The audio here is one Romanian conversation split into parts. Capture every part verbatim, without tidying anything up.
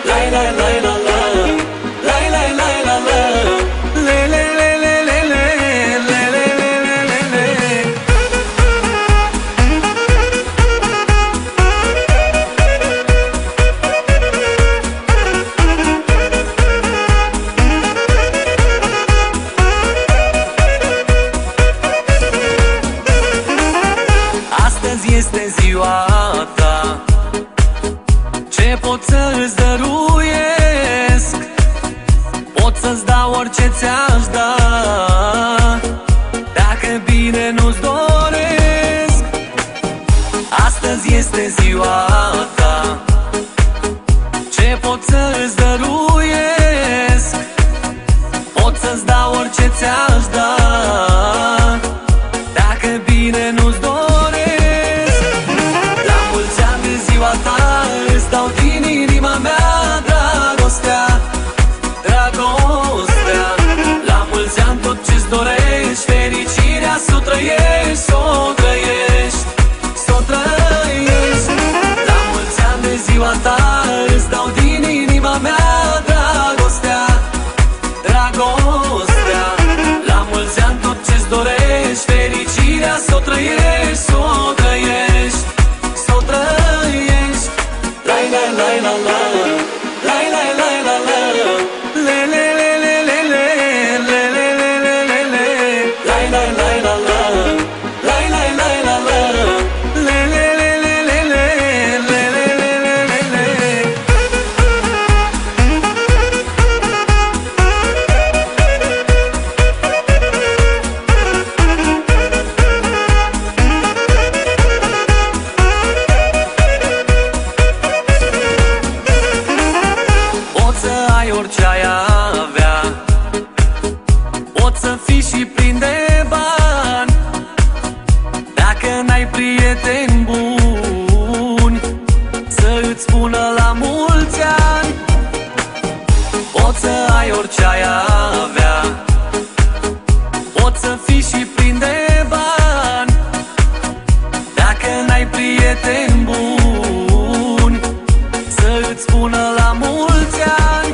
Este ziua ta, ce pot să-ți dăruiesc? Pot să-ți dau orice ți-aș da, dacă bine nu-ți doresc. Astăzi este ziua ta, ce pot să-ți dăruiesc? Pot să-ți dau orice ți-aș da, dacă bine nu-ți doresc. Îți dau din inima mea dragostea, dragostea. La mulți ani tot ce-ți dorești, fericirea s-o trăiești, s-o trăiești, s-o trăiești. La mulți ani de ziua ta îți dau din inima mea dragostea, dragostea. La mulți ani tot ce-ți dorești, fericirea s-o trăiești, s-o trăiești, s-o trăiești. La la la la la la la la la le le le le le le le le le le le le la la la la la la la la la la le le le le le le le le le le le. Orice ai avea, poți să fii și plin de bani, dacă n-ai prieteni buni să-ți spună la mulți ani. Poți să ai orice ai avea, poți să fii și plin de bani, dacă n-ai prieteni buni să-ți spună la mulți ani.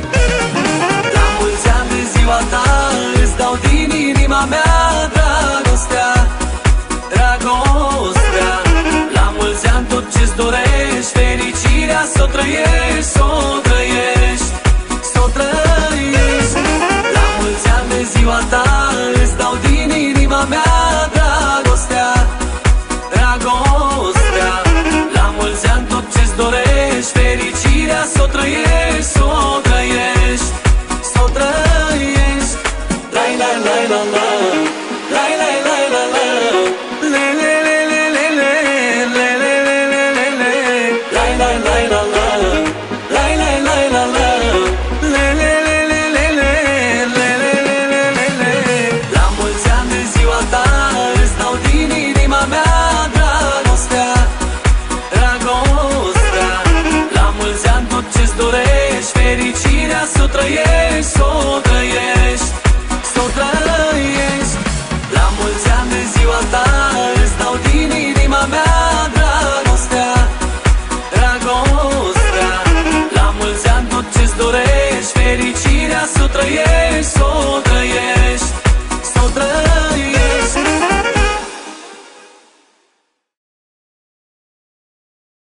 Ziua ta îți dau din inima mea dragostea, dragostea. La mulți ani tot ce-ți dorești, fericirea s-o trăiești, s-o trăiești, s-o trăiești. La mulți ani de ziua ta îți dau din inima mea dragostea, dragostea. La mulți ani tot ce-ți dorești, fericirea s-o trăiești, s-o trăiești, s-o trăiești. La la la la la la la la la la le le le le le le le le le le le le la la la la la la la la la la le le le le le le le le le le le. La mulți ani de ziua ta îți dau din inima mea dragostea, dragostea. La mulți ani tot ce-ți dorești, fericirea s-o trăiești, s-o trăiești, s-o trăiești. La mulți ani de ziua ta îți dau din inima mea dragostea, dragostea. La mulți ani tot ce-ți dorești, fericirea s-o trăiești, s-o